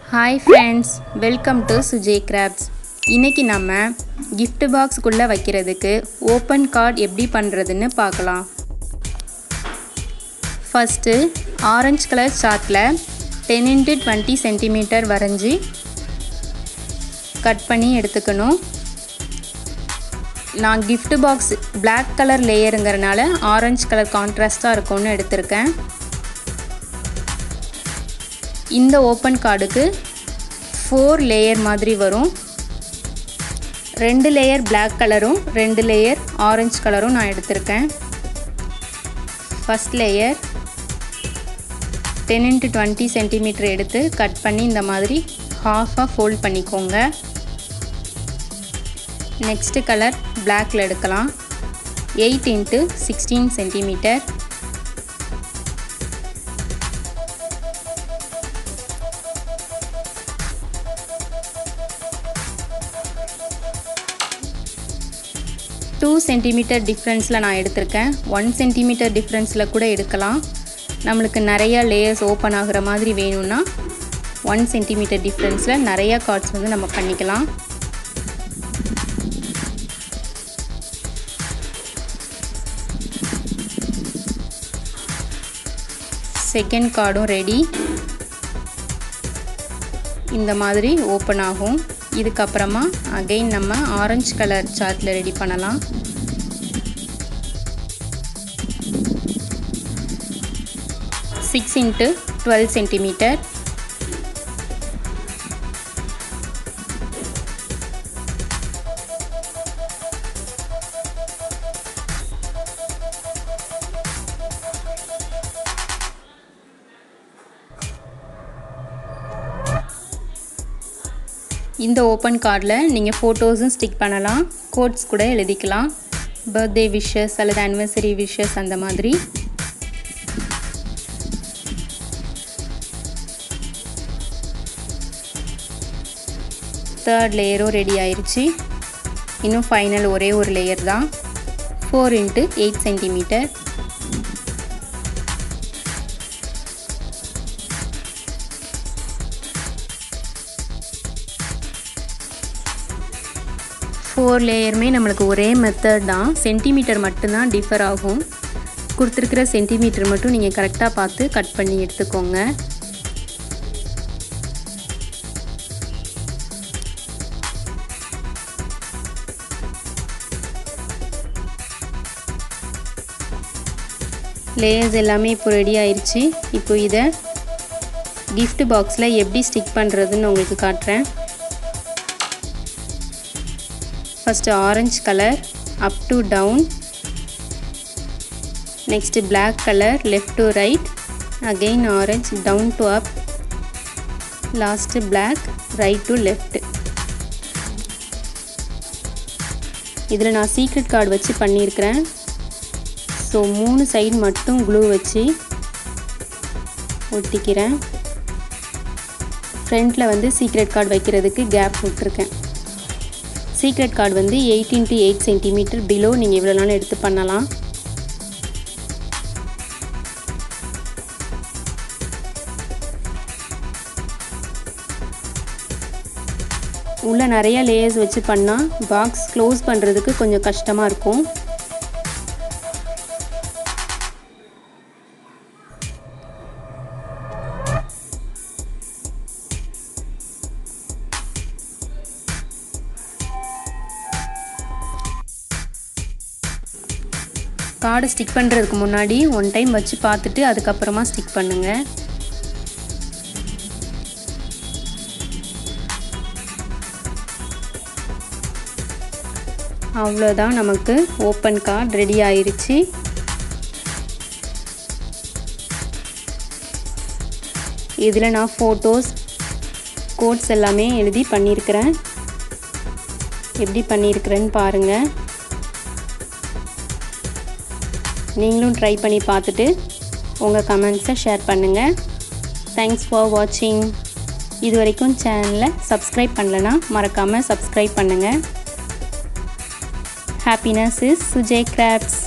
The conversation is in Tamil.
Hi friends, welcome to Sujay Crafts. இன்னைக்கு நம்ம gift box குள்ள வைக்கிறதுக்கு open card எப்படி பண்றதுன்னு பார்க்கலாம். First orange color chartல 10 x 20 cm வரைஞ்சி கட் பண்ணி எடுத்துக்கணும். நான் gift box black color லேயர்ங்கறனால orange color கான்ட்ராஸ்டா இருக்கும்னு எடுத்துர்க்கேன். இந்த ஓபன் கார்டுக்கு 4 லேயர் மாதிரி வரும். 2 லேயர் black கலரும் 2 லேயர் ஆரஞ்சு கலரும் நான் எடுத்துர்க்கேன். ஃபர்ஸ்ட் லேயர் 10 x 20 cm எடுத்து கட் பண்ணி இந்த மாதிரி half-ஆ fold பண்ணிக்கோங்க. நெக்ஸ்ட் கலர் blackல எடுக்கலாம். 8 x 16 cm. Two centimeter differenceல நான் எடுத்துர்க்கேன். 1 centimeter differenceல கூட எடுக்கலாம். நமக்கு நிறைய லேயர்ஸ் ஓபன் ஆகுற மாதிரி வேணும்னா 1 centimeter differenceல நிறைய கார்ட்ஸ் வந்து நம்ம பண்ணிக்கலாம். செகண்ட் கார்டும் ரெடி. இந்த மாதிரி ஓபன் ஆகும். இதுக்கு அப்புறமா அகைன் நம்ம ஆரஞ்சு கலர் சார்ட்ல ரெடி பண்ணலாம். Six into 12 cm. இந்த ஓபன் கார்ட்ல நீங்க போட்டோஸும் ஸ்டிக் பண்ணலாம், கோட்ஸ் கூட எழுதிக்கலாம். பர்த்டே விஷஸ் அல்லது anniversary விஷஸ் அந்த மாதிரி. தேர்ட் லேயரும் ரெடி ஆயிருச்சு. இன்னும் ஃபைனல் ஒரே ஒரு லேயர் தான். 4 x 8 cm. ஃபோர் லேயருமே நம்மளுக்கு ஒரே மெத்தட் தான். சென்டிமீட்டர் மட்டும்தான் டிஃபர் ஆகும். கொடுத்துருக்கிற சென்டிமீட்டர் மட்டும் நீங்கள் கரெக்டாக பார்த்து கட் பண்ணி எடுத்துக்கோங்க. லேயர்ஸ் எல்லாமே இப்போ ரெடி ஆயிடுச்சு. இப்போ இதை gift பாக்ஸில் எப்படி ஸ்டிக் பண்ணுறதுன்னு உங்களுக்கு காட்டுறேன். First orange color up to down, next black color left to right, again orange down to up, last black right to left. இதில் நான் சீக்ரெட் கார்டு வச்சு பண்ணியிருக்கிறேன். ஸோ 3 சைடு மட்டும் க்ளூ வச்சு ஒட்டிக்கிறேன். ஃப்ரண்ட்டில் வந்து சீக்ரெட் கார்டு வைக்கிறதுக்கு கேப் விட்டுருக்கேன். சீக்ரெட் கார்டு வந்து 8 x 8 cm பிலோ நீங்கள் இவ்வளோ நாள் எடுத்து பண்ணலாம். உள்ள நிறைய லேயர்ஸ் வச்சு பண்ணால் பாக்ஸ் க்ளோஸ் பண்ணுறதுக்கு கொஞ்சம் கஷ்டமாக இருக்கும். கார்டு ஸ்டிக் பண்ணுறதுக்கு முன்னாடி ஒன் டைம் வச்சு பார்த்துட்டு அதுக்கப்புறமா ஸ்டிக் பண்ணுங்க. அவ்வளோதான், நமக்கு ஓப்பன் கார்டு ரெடி ஆயிருச்சு. இதில் நான் ஃபோட்டோஸ் கோட்ஸ் எல்லாமே எழுதி பண்ணியிருக்கிறேன். எப்படி பண்ணியிருக்கிறேன்னு பாருங்கள். நீங்களும் ட்ரை பண்ணி பார்த்துட்டு உங்கள் கமெண்ட்ஸை ஷேர் பண்ணுங்கள். தேங்க்ஸ் ஃபார் வாட்சிங். இது வரைக்கும் சேனலை சப்ஸ்கிரைப் பண்ணலனா மறக்காமல் சப்ஸ்கிரைப் பண்ணுங்கள். Happiness is Suje crafts.